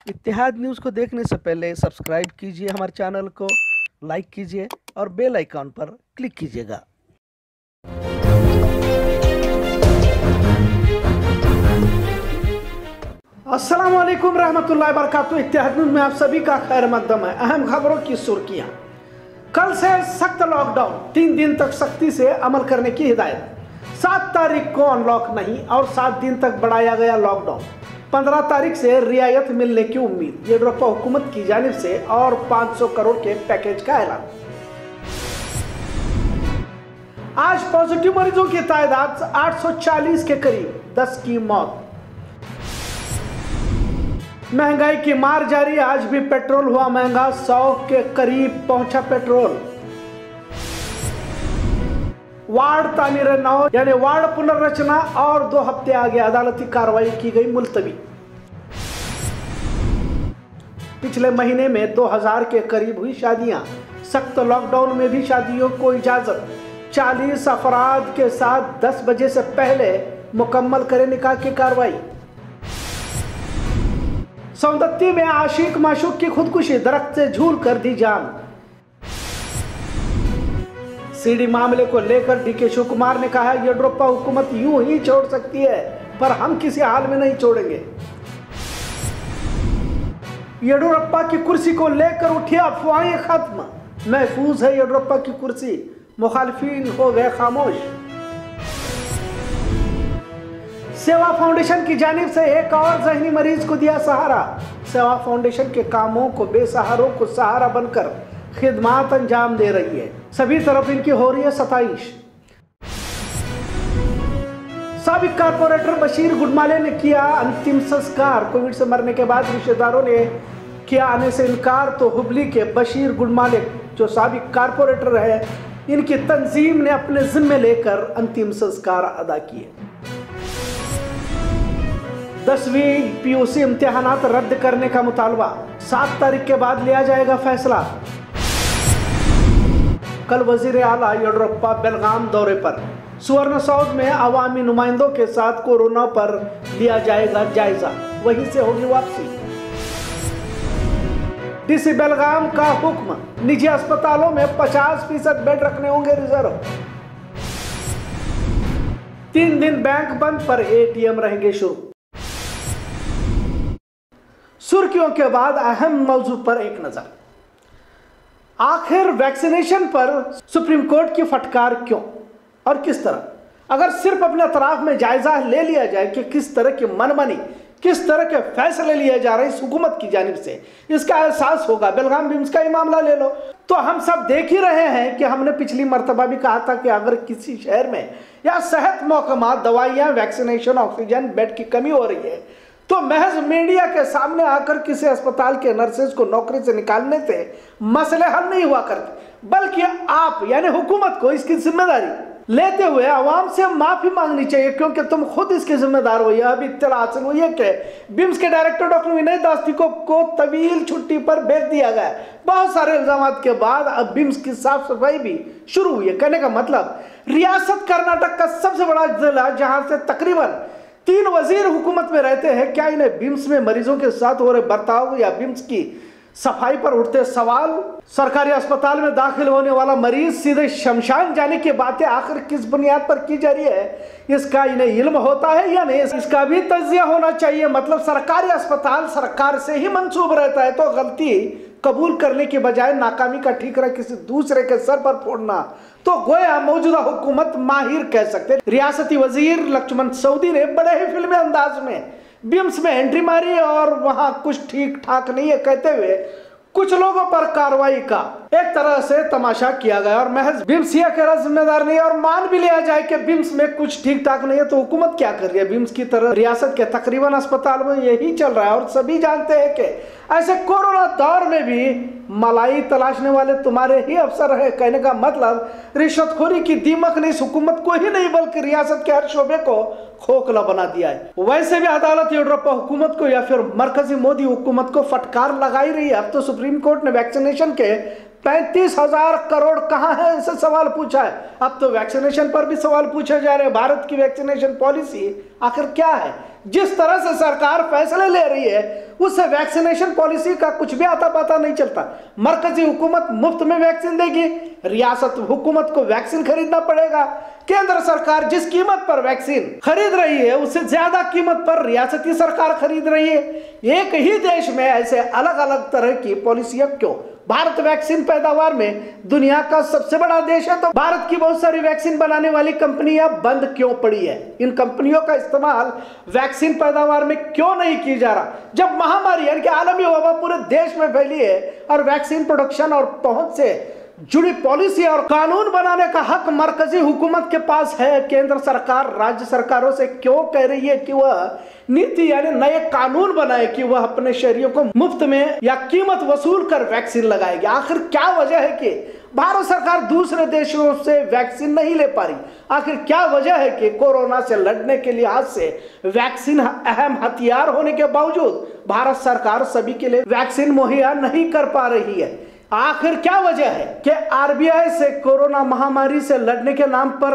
इत्तेहाद news को देखने से पहले सब्सक्राइब कीजिए हमारे चैनल को, लाइक कीजिए और बेल आइकॉन पर क्लिक कीजिएगा। अस्सलाम वालेकुम रहमतुल्लाहि बरकातुहू। इत्तेहाद न्यूज़ में आप सभी का खैर मकदम है। अहम खबरों की सुर्खियां। कल से सख्त लॉकडाउन, 3 दिन तक सख्ती से अमल करने की हिदायत। 7 तारीख को अनलॉक नहीं और 7 दिन तक बढ़ाया गया लॉकडाउन। 15 तारीख से रियायत मिलने की उम्मीद। येडियुरप्पा हुकूमत की जानिब से और 500 करोड़ के पैकेज का ऐलान। आज पॉजिटिव मरीजों की तादाद 840 के करीब, 10 की मौत। महंगाई की मार जारी, आज भी पेट्रोल हुआ महंगा, 100 के करीब पहुंचा पेट्रोल। वार्ड तामीर नौ यानी वार्ड पुनर्रचना और 2 हफ्ते आगे, अदालती कार्रवाई की गई मुलतवी। पिछले महीने में 2000 के करीब हुई शादियां, सख्त लॉकडाउन में भी शादियों को इजाजत। 40 अफराद के साथ 10 बजे से पहले मुकम्मल करें निकाह की कार्रवाई। सौंदत्ती में आशिक माशूक की खुदकुशी, दरख्त से झूल कर दी जान। सीडी मामले को लेकर डीके शिव कुमार ने कहा, येडियुरप्पा हुकूमत यूं ही छोड़ सकती है पर हम किसी हाल में नहीं छोड़ेंगे। येडियुरप्पा की कुर्सी को लेकर उठी अफवाहें खत्म, महफूज है येडियुरप्पा की कुर्सी, मुखालिफिन हो गए खामोश। सेवा फाउंडेशन की जानिब से एक और ज़हनी मरीज को दिया सहारा। सेवा फाउंडेशन के कामों को बेसहारों को सहारा बनकर खिदमात अंजाम दे रही है। सभी तरफ इनकी हो रही है सताइश। साबिक कारपोरेटर बशीर गुडमाले ने किया अंतिम संस्कार। कोविड से मरने के बाद रिश्तेदारों ने किया आने से इनकार, तो हुबली के बशीर गुडमाले जो साबिक कारपोरेटर है, इनकी तंजीम ने अपने जिम्मे लेकर अंतिम संस्कार अदा किए। 10वीं पीयूसी इम्तिहानात रद्द करने का मुतालबा, 7 तारीख के बाद लिया जाएगा फैसला। कल वजीर आला येडियुरप्पा बेलगाम दौरे पर, सुवर्ण सौध में अवामी नुमाइंदों के साथ कोरोना पर लिया जाएगा जायजा, वहीं से होगी वापसी। डीसी बेलगाम का हुक्म, निजी अस्पतालों में 50% बेड रखने होंगे रिजर्व। 3 दिन बैंक बंद पर एटीएम रहेंगे शुरू। सुर्खियों के बाद अहम मौजू पर एक नजर। आखिर वैक्सीनेशन पर सुप्रीम कोर्ट की फटकार क्यों और किस तरह? अगर सिर्फ अपने अतराफ में जायजा ले लिया जाए कि किस तरह की मनमानी, किस तरह के फैसले लिए जा रहे इस हुकूमत की जानिब से, इसका एहसास होगा। बेलगाम बिम्स का ही मामला ले लो, तो हम सब देख ही रहे हैं कि हमने पिछली मर्तबा भी कहा था कि अगर किसी शहर में या सेहत महकमा, दवाइयाँ, वैक्सीनेशन, ऑक्सीजन, बेड की कमी हो रही है, तो महज मीडिया के सामने आकर किसी अस्पताल के नर्सेज को नौकरी से निकालने से मसले हल नहीं हुआ करते, बल्कि आप यानी हुकूमत को इसकी जिम्मेदारी लेते हुए आवाम से माफी मांगनी चाहिए, क्योंकि तुम खुद इसके जिम्मेदार हो। अभी इत्तला हासिल हुई है कि बिम्स के डायरेक्टर डॉक्टर विनय दास्ती को तवील छुट्टी पर भेज दिया गया। बहुत सारे इल्जाम के बाद अब बिम्स की साफ सफाई भी शुरू हुई है। कहने का मतलब, रियासत कर्नाटक का सबसे बड़ा जिला, जहां से तकरीबन 3 वजीर हुकूमत में रहते हैं, क्या इन्हें बिम्स में मरीजों के साथ हो रहे बर्ताव या बिम्स की सफाई पर उठते सवाल, सरकारी अस्पताल में दाखिल होने वाला मरीज सीधे शमशान जाने की बातें आखिर किस बुनियाद पर की जा रही है, इसका इन्हें इल्म होता है या नहीं, इसका भी तज्जिया होना चाहिए। मतलब सरकारी अस्पताल सरकार से ही मंसूब रहता है, तो गलती कबूल करने के बजाय नाकामी का ठीकरा किसी दूसरे के सर पर फोड़ना, तो गोया मौजूदा हुकूमत माहिर कह सकते। रियासती वजीर लक्ष्मण सऊदी ने बड़े ही फिल्मी अंदाज में बिम्स में एंट्री मारी और वहां कुछ ठीक ठाक नहीं है कहते हुए कुछ लोगों पर कार्रवाई का एक तरह से तमाशा किया गया। और महज बिम्स ही अकेला जिम्मेदार नहीं है, और मान भी लिया जाए कि बिम्स में कुछ ठीक ठाक नहीं है, तो हुकूमत क्या कर रही है? बिम्स की तरह रियासत के तकरीबन अस्पताल में यही चल रहा है, और सभी जानते हैं कि ऐसे कोरोना दौर में भी मलाई तलाशने वाले तुम्हारे ही अफसर है। कहने का मतलब, रिश्वतखोरी की दीमक ने इस हुकूमत को ही नहीं बल्कि रियासत के हर शोबे को खोखला बना दिया है। वैसे भी अदालत येडियुरप्पा हुकूमत को या फिर मरकजी मोदी हुकूमत को फटकार लगाई रही है। अब तो सुप्रीम कोर्ट ने वैक्सीनेशन के 35,000 करोड़ कहाँ है इसे सवाल पूछा है। अब तो वैक्सीनेशन पर भी सवाल पूछे जा रहे हैं। भारत की वैक्सीनेशन पॉलिसी आखिर क्या है? जिस तरह से सरकार फैसले ले रही है उससे वैक्सीनेशन पॉलिसी का कुछ भी आता पता नहीं चलता। मरकजी हुकूमत मुफ्त में वैक्सीन देगी, रियासत हुकूमत को वैक्सीन खरीदना पड़ेगा। केंद्र सरकार जिस कीमत पर वैक्सीन खरीद रही है उससे ज्यादा कीमत पर रियासती सरकार खरीद रही है। एक ही देश में ऐसे अलग अलग तरह की पॉलिसियां क्यों? भारत वैक्सीन पैदावार में दुनिया का सबसे बड़ा देश है, तो भारत की बहुत सारी वैक्सीन बनाने वाली कंपनियां बंद क्यों पड़ी है? इन कंपनियों का इस्तेमाल वैक्सीन पैदावार में क्यों नहीं किया जा रहा? जब महामारी यानी कि आलमी वबा पूरे देश में फैली है और वैक्सीन प्रोडक्शन और पहुंच से जुड़ी पॉलिसी और कानून बनाने का हक मरकजी हुकूमत के पास है, केंद्र सरकार राज्य सरकारों से क्यों कह रही है कि वह नीति यानी नए कानून बनाए कि वह अपने शहरियों को मुफ्त में या कीमत वसूल कर वैक्सीन लगाएगी? आखिर क्या वजह है कि भारत सरकार दूसरे देशों से वैक्सीन नहीं ले पा रही? आखिर क्या वजह है कि कोरोना से लड़ने के लिहाज से वैक्सीन अहम हथियार होने के बावजूद भारत सरकार सभी के लिए वैक्सीन मुहैया नहीं कर पा रही है? आखिर क्या वजह है कि आरबीआई से कोरोना महामारी से लड़ने के नाम पर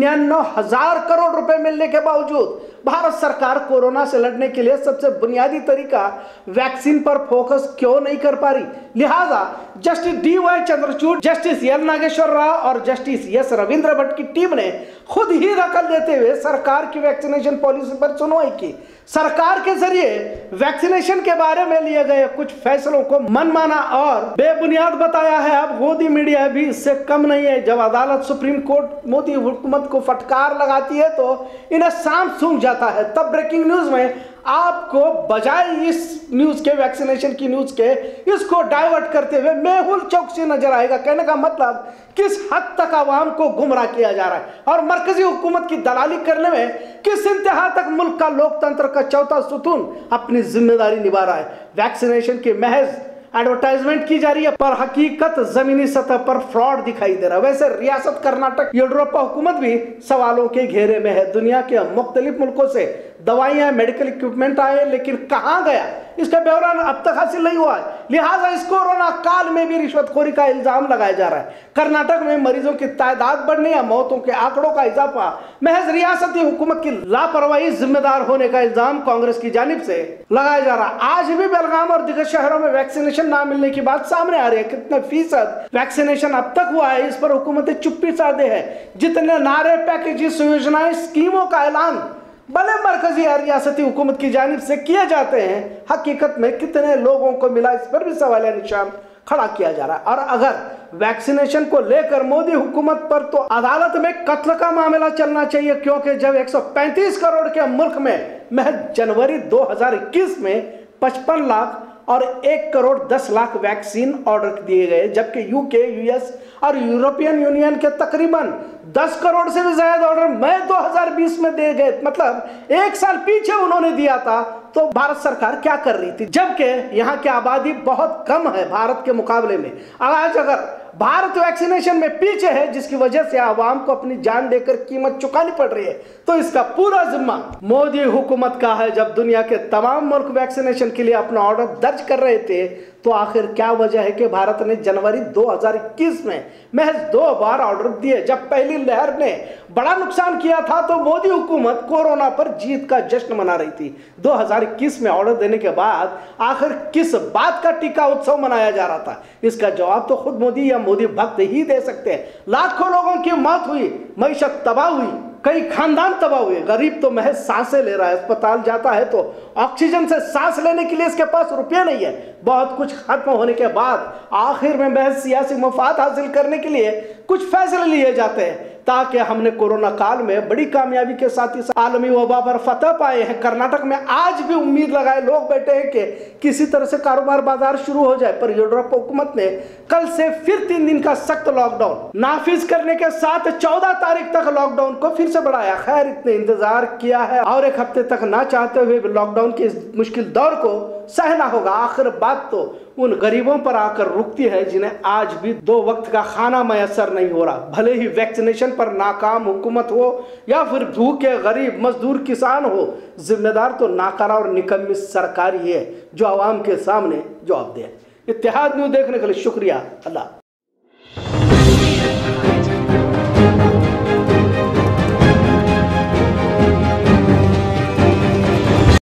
99,000 करोड़ रुपए मिलने के बावजूद भारत सरकार कोरोना से लड़ने के लिए सबसे बुनियादी तरीका वैक्सीन पर फोकस क्यों नहीं कर पा रही? लिहाजा justice DY Chandrachud, justice L Nageswara Rao और जस्टिस S रविंद्र भट्ट की टीम ने खुद ही दखल देते हुए सरकार की वैक्सीनेशन पॉलिसी पर सुनवाई की। सरकार के जरिए वैक्सीनेशन के बारे में लिए गए कुछ फैसलों को मनमाना और बेबुनियाद बताया है। अब मोदी मीडिया भी इससे कम नहीं है। जब अदालत सुप्रीम कोर्ट मोदी हुकूमत को फटकार लगाती है तो इन्हें सांप सूंघ जाता है। तब ब्रेकिंग न्यूज में आपको बजाय इस न्यूज के वैक्सीनेशन की न्यूज के इसको डाइवर्ट करते हुए मेहुल चौकसी नजर आएगा। कहने का मतलब किस हद तक आवाम को गुमराह किया जा रहा है और मरकजी हुकूमत की दलाली करने में किस इंतहा तक मुल्क का लोकतंत्र का चौथा सुतून अपनी जिम्मेदारी निभा रहा है। वैक्सीनेशन की महज एडवर्टाइजमेंट की जा रही है पर हकीकत जमीनी सतह पर फ्रॉड दिखाई दे रहा है। वैसे रियासत कर्नाटक येडियुरप्पा हुकूमत भी सवालों के घेरे में है। दुनिया के मुख्तलिफ मुल्कों से दवाइयां मेडिकल इक्विपमेंट आए लेकिन कहां गया इसका ब्यौरा अब तक हासिल नहीं हुआ है। लिहाजा इस कोरोना काल में भी रिश्वतखोरी का इल्जाम लगाया जा रहा है। कर्नाटक में मरीजों की तादाद बढ़ने या मौतों के आंकड़ों का इजाफा महज रियासती हुकूमत की लापरवाही जिम्मेदार होने का इल्जाम कांग्रेस की जानिब से लगाया जा रहा है। आज भी बेलगाम और दिगर शहरों में वैक्सीनेशन ना मिलने की बात सामने आ रही है। कितने फीसद वैक्सीनेशन अब तक हुआ है इस पर हुकूमतें चुप्पी साधे है। जितने नारे, पैकेजेस, योजनाएं, स्कीमों का ऐलान भले मरकजी या रियासती हुकूमत की जानिब से किए जाते हैं, हकीकत में कितने लोगों को मिला इस पर भी सवालिया निशान खड़ा किया जा रहा है। और अगर वैक्सीनेशन को लेकर मोदी हुकूमत पर तो अदालत में कत्ल का मामला चलना चाहिए, क्योंकि जब 135 करोड़ के मुल्क में महज जनवरी 2021 में 55 लाख और 1 करोड़ 10 लाख वैक्सीन ऑर्डर दिए गए, जबकि यूके, यूएस और यूरोपियन यूनियन के तकरीबन 10 करोड़ से भी ज्यादा ऑर्डर मई 2020 में दिए गए। मतलब 1 साल पीछे उन्होंने दिया था। तो भारत सरकार क्या कर रही थी, जबकि यहाँ की आबादी बहुत कम है भारत के मुकाबले में। आज अगर भारत वैक्सीनेशन में पीछे है जिसकी वजह से आवाम को अपनी जान देकर कीमत चुकानी पड़ रही है, तो इसका पूरा जिम्मा मोदी हुकूमत का है। जब दुनिया के तमाम मुल्क वैक्सीनेशन के लिए अपना ऑर्डर दर्ज कर रहे थे तो आखिर क्या वजह है कि भारत ने जनवरी 2021 में महज 2 बार ऑर्डर दिए? जब पहली लहर ने बड़ा नुकसान किया था तो मोदी हुकूमत कोरोना पर जीत का जश्न मना रही थी। 2021 में ऑर्डर देने के बाद आखिर किस बात का टीका उत्सव मनाया जा रहा था? इसका जवाब तो खुद मोदी या मोदी भक्त ही दे सकते हैं। लाखों लोगों की मौत हुई, मईशत तबाह हुई, कई खानदान तबाह हुए। गरीब तो महज सांसें ले रहा है, अस्पताल जाता है तो ऑक्सीजन से सांस लेने के लिए इसके पास रुपया नहीं है। बहुत कुछ खत्म होने के बाद आखिर में महज सियासी मफाद हासिल करने के लिए कुछ फैसले लिए जाते हैं, ताकि हमने कोरोना काल में बड़ी कामयाबी के साथ इस आलमी वबा पर फतह पाए हैं। कर्नाटक में आज भी उम्मीद लगाए लोग बैठे हैं कि किसी तरह से कारोबार बाजार शुरू हो जाए, पर येडियुरप्पा हुकूमत ने कल से फिर 3 दिन का सख्त लॉकडाउन नाफिज करने के साथ 14 तारीख तक लॉकडाउन को फिर से बढ़ाया। खैर, इतने इंतजार किया है और 1 हफ्ते तक ना चाहते हुए लॉकडाउन के इस मुश्किल दौर को सहना होगा। आखिर बात तो उन गरीबों पर आकर रुकती है जिन्हें आज भी 2 वक्त का खाना मैसर नहीं हो रहा। भले ही वैक्सीनेशन पर नाकाम हुकूमत हो या फिर भूखे गरीब मजदूर किसान हो, जिम्मेदार तो नाकारा और निकम्मी सरकार ही है जो आवाम के सामने जवाब दे। इत्तेहाद न्यूज़ देखने के लिए शुक्रिया। अल्लाह।